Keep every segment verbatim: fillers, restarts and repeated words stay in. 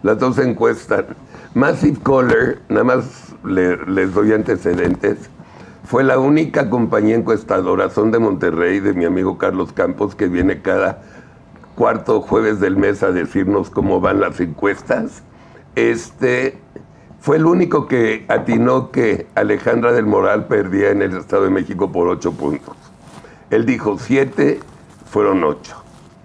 las dos encuestas. Massive Caller, nada más le, les doy antecedentes, fue la única compañía encuestadora, son de Monterrey, de mi amigo Carlos Campos, que viene cada cuarto jueves del mes a decirnos cómo van las encuestas. Este fue el único que atinó que Alejandra del Moral perdía en el Estado de México por ocho puntos. Él dijo siete, fueron ocho.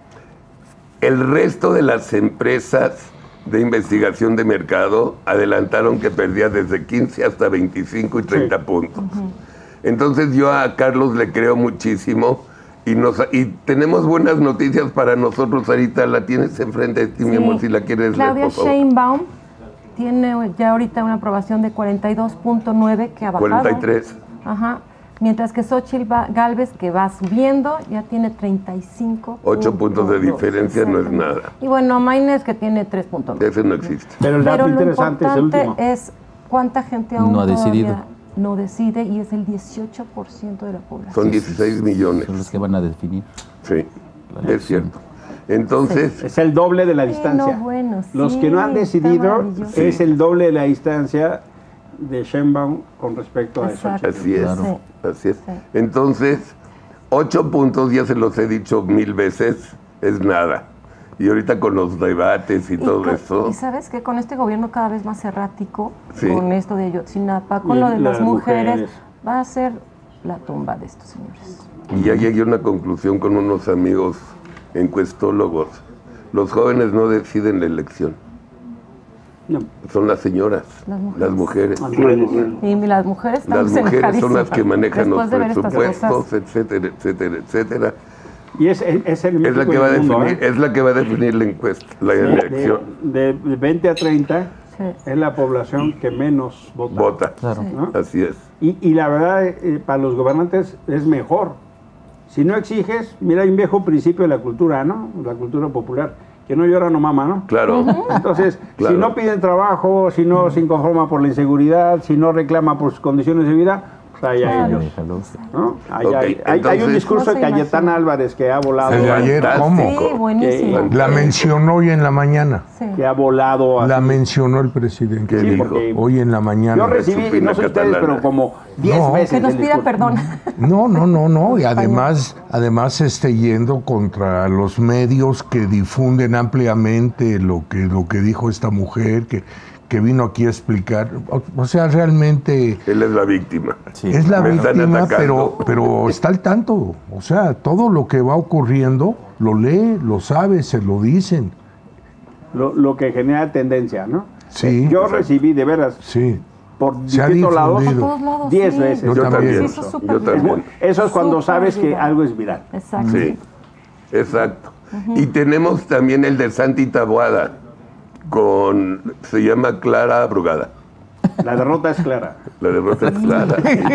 El resto de las empresas de investigación de mercado adelantaron que perdía desde quince hasta veinticinco y treinta sí. puntos. Uh-huh. Entonces yo a Carlos le creo muchísimo y, nos, y tenemos buenas noticias para nosotros. Ahorita la tienes enfrente de ti, sí. mi amor, si la quieres Claudia leer, por favor. Sheinbaum tiene ya ahorita una aprobación de cuarenta y dos punto nueve que ha bajado. cuarenta y tres. Ajá. Mientras que Xóchitl Gálvez, que va subiendo, ya tiene treinta y cinco. Ocho puntos de diferencia no es nada. Y bueno, Maynes, que tiene tres punto nueve. Ese no existe. Pero el dato Pero lo interesante es el último. es cuánta gente aún no ha decidido. No decide, y es el dieciocho por ciento de la población. Son dieciséis millones. Son los que van a definir. Sí, es cierto. Entonces... Sí. Es el doble de la distancia. Sí, no, bueno, sí, los que no han decidido es sí. el doble de la distancia de Sheinbaum con respecto a eso. Así es, claro. sí. así es. Sí. Entonces, ocho puntos, ya se los he dicho mil veces, es nada. Y ahorita con los debates y, y todo con, eso... Y sabes que con este gobierno cada vez más errático, sí. con esto de Ayotzinapa, con y lo de las, las mujeres, mujeres, va a ser la tumba de estos señores. Y ya llegué a una conclusión con unos amigos encuestólogos. Los jóvenes no deciden la elección. No. Son las señoras, las mujeres. Las mujeres. Y las mujeres, las mujeres son las que manejan los de presupuestos, etcétera, etcétera, etcétera. Y es, es, es, el es, la que va a mundo, definir, ¿eh? es la que va a definir la encuesta, la sí, elección. De, de veinte a treinta sí. es la población que menos vota. Vota, claro. ¿no? Así es. Y, y la verdad, eh, para los gobernantes es mejor. Si no exiges, mira, hay un viejo principio de la cultura, ¿no? La cultura popular, que no llora no mama, ¿no? Claro. Entonces, claro. si no piden trabajo, si no se inconforma por la inseguridad, si no reclama por sus condiciones de vida, pues allá claro. ellos. ¿No? Allá okay. hay, Entonces, hay un discurso de Cayetana Álvarez que ha volado. El de ayer, ¿cómo? Sí, buenísimo. Que, la mencionó hoy en la mañana. Sí. Que ha volado. La así. mencionó el presidente. Sí, dijo, hoy en la mañana. Yo recibí, no sé ustedes, pero como diez no, veces. Que nos pida discurso. perdón. No, no, no, no. Y además, además este, yendo contra los medios que difunden ampliamente lo que, lo que dijo esta mujer, que, que vino aquí a explicar. O, o sea, realmente... Él es la víctima. Sí. Es la Me víctima, pero, pero está al tanto. O sea, todo lo que va ocurriendo, lo lee, lo sabe, se lo dicen. Lo, lo que genera tendencia, ¿no? Sí. Yo recibí, de veras, sí. por distintos lados, diez sí. veces. Yo, yo también. Sí, eso, yo también. Eso es cuando super sabes viral. que algo es viral. Exacto. Sí, exacto. Uh-huh. Y tenemos también el de Santi Taboada, con, se llama Clara Brugada. La derrota es clara. La derrota es clara.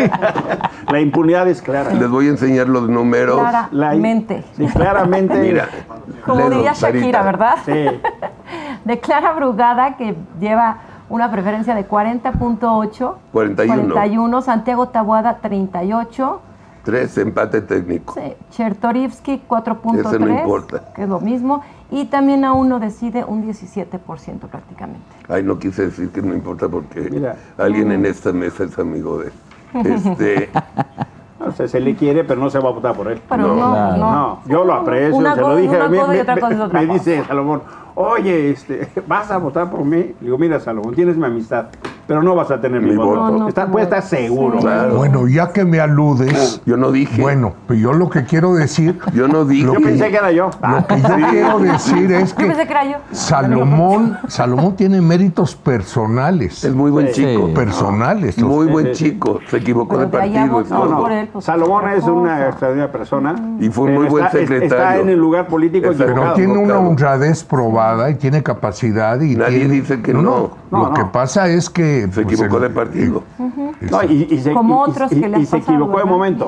La impunidad es clara. Les voy a enseñar los números. Claramente. Sí, claramente. Mira. Como diría Shakira, ¿verdad? Sí. De Clara Brugada, que lleva una preferencia de cuarenta punto ocho. cuarenta y uno. cuarenta y uno. Santiago Taboada, treinta y ocho. Tres, empate técnico. Sí. Chertorivsky, cuatro punto tres. Eso no importa. Que es lo mismo. Y también aún no decide un diecisiete por ciento prácticamente. Ay, no quise decir que no importa porque Mira. alguien en esta mesa es amigo de él. Este... O sea, se le quiere, pero no se va a votar por él. Pero no, no. no. no yo lo aprecio, una se lo cosa, dije. Una me, cosa y me, otra cosa es otra me cosa. dice Salomón, oye, este, ¿vas a votar por mí? Le digo, mira, Salomón, tienes mi amistad, pero no vas a tener mi, mi voto. voto. No, Está, puedes estar seguro. Sí. Claro. Bueno, ya que me aludes... Yo no dije. Bueno, pero yo lo que quiero decir... Yo no dije. Yo que, pensé que era yo. Lo que yo quiero decir es que... Yo pensé que era yo. Salomón, Salomón tiene méritos personales. Es muy buen sí. chico. Personales. No. Muy buen sí, sí. chico. Se equivocó pero de partido. No, no. Por él, pues, Salomón es una extraordinaria persona. Y fue un muy buen está, secretario. Está en el lugar político Exacto. equivocado. Pero tiene una Claro. honradez probada y tiene capacidad. Y Nadie tiene, dice que no. no. no lo no. que pasa es que... Se pues, equivocó el, de partido. Uh-huh. No, y, y se, Como y, otros y, que le y han se pasado, equivocó de ¿verdad? momento.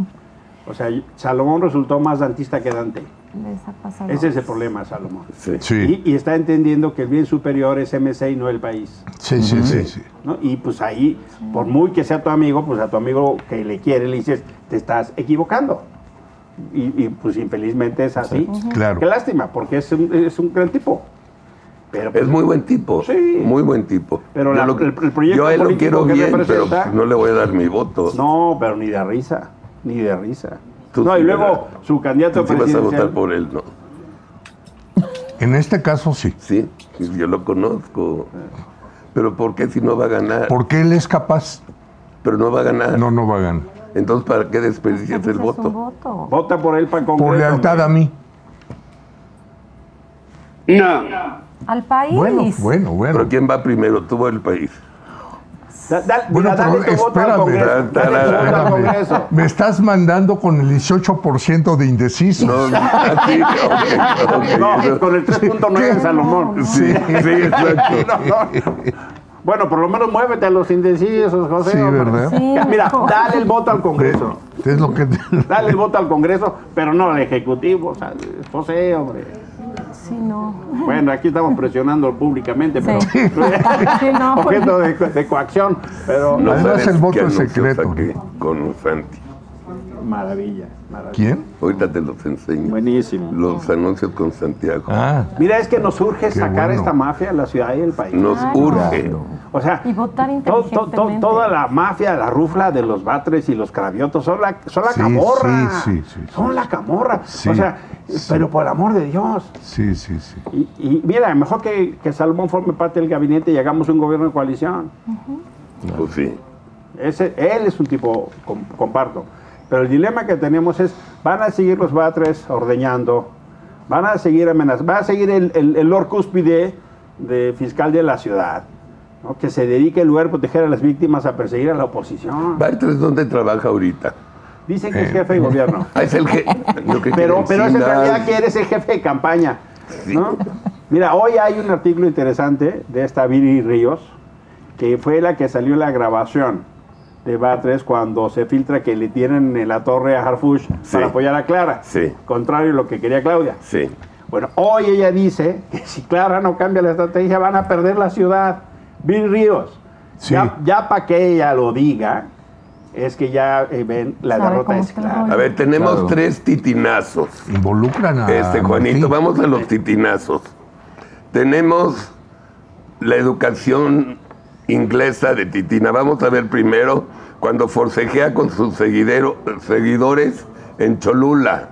O sea, Salomón resultó más dantista que Dante. Les ha pasado. Ese es el problema, Salomón. Sí. Sí, Y, y está entendiendo que el bien superior es M C y no el país. sí, sí, sí, sí. ¿No? Y pues ahí, por muy que sea tu amigo, pues a tu amigo que le quiere le dices, te estás equivocando. Y, y pues infelizmente es así. Uh-huh. Claro. Qué lástima, porque es un, es un gran tipo. Pero, pues, es muy buen tipo, sí. muy buen tipo. Pero yo, la- lo, el- el proyecto yo a él lo político quiero que bien, pero representa- pues, no le voy a dar mi voto. No, pero ni de risa, ni de risa. Tú no, sí, y luego ¿verdad? su candidato Tú sí vas a presidencial. votar por él, ¿no? En este caso sí, Sí, yo lo conozco. Pero ¿por qué si no va a ganar? porque él es capaz. Pero no va a ganar. No, no va a ganar. Entonces, ¿para qué desperdicias Pues el es un voto? voto. Vota por él para el Congreso. Por lealtad a mí. Al país. Bueno, bueno, bueno. ¿Pero quién va primero, tú o el país? Da- da- Bueno, mira, dale pero tu voto al espérame. Congreso. Dale tu voto al Espérame. Congreso. Me estás mandando con el dieciocho por ciento de indecisos. No, así, ok, ok. No, con el tres punto nueve Salomón. Sí, sí, exacto. No, no. Bueno, por lo menos muévete a los indecisos, José. Sí, hombre. ¿verdad? Sí, Mira, mejor. dale el voto al Congreso. Es lo que... Dale el voto al Congreso, pero no al Ejecutivo. O sea, José, hombre. Sí, no. Bueno, aquí estamos presionando públicamente, pero Sí. Sí, no, objeto de, de coacción. Pero No Además, sabes el voto qué es anuncios secreto, saqué ¿no? con Santi. maravilla, maravilla. ¿Quién? Ahorita te los enseño. Buenísimo. Los anuncios con Santiago. Ah, Mira, es que nos urge sacar bueno. esta mafia de la ciudad y del país. Nos Claro. urge. O sea, Y votar to- to- to- inteligentemente. toda la mafia, la rufla de los Batres y los Craviotos son la, son la Sí, camorra. sí, sí, sí, son sí. la camorra. Sí, o sea, sí. pero por el amor de Dios. sí, sí, sí. Y, y mira, mejor que, que Salomón forme parte del gabinete y hagamos un gobierno de coalición. Pues sí. Ese, él es un tipo, com- comparto. Pero el dilema que tenemos es, van a seguir los Batres ordeñando, van a seguir amenazando, va a seguir el, el, el Lord Cúspide de fiscal de la ciudad, ¿no? Que se dedique en lugar de proteger a las víctimas a perseguir a la oposición. Bartres, ¿dónde trabaja ahorita? Dicen que es Eh. jefe de gobierno. Ah, es el que. yo creo que Pero, pero es en Encinas. realidad que eres el jefe de campaña. ¿no? Mira, hoy hay un artículo interesante de esta Viri Ríos, que fue la que salió en la grabación de Batres cuando se filtra que le tienen en la torre a Harfuch Sí. para apoyar a Clara. Sí. Contrario a lo que quería Claudia. Sí. Bueno, hoy ella dice que si Clara no cambia la estrategia van a perder la ciudad. Viri Ríos. Sí. Ya, ya para que ella lo diga, es que ya eh, ven, la Sabe derrota cómo es está el clara. rollo. A ver, tenemos Claro. tres titinazos. Involucran a... Este, Juanito, Martín. vamos a los titinazos. Tenemos la educación inglesa de Titina. Vamos a ver primero cuando forcejea con sus seguidero- seguidores en Cholula.